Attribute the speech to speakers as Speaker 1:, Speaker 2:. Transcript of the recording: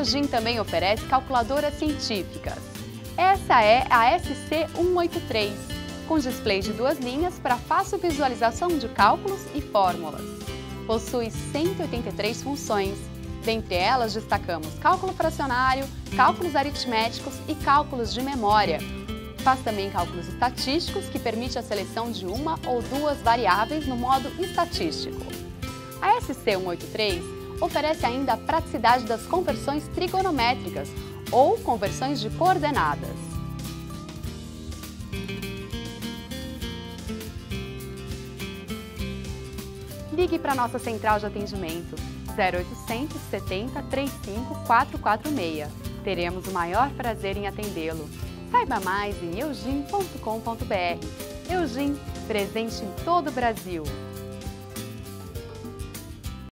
Speaker 1: Eugin também oferece calculadoras científicas. Essa é a SC183, com display de 2 linhas para fácil visualização de cálculos e fórmulas. Possui 183 funções. Dentre elas destacamos cálculo fracionário, cálculos aritméticos e cálculos de memória. Faz também cálculos estatísticos, que permite a seleção de 1 ou 2 variáveis no modo estatístico. A SC183 oferece ainda a praticidade das conversões trigonométricas ou conversões de coordenadas. Ligue para a nossa central de atendimento 0800 70 35 446. Teremos o maior prazer em atendê-lo. Saiba mais em eugin.com.br. Eugin, presente em todo o Brasil.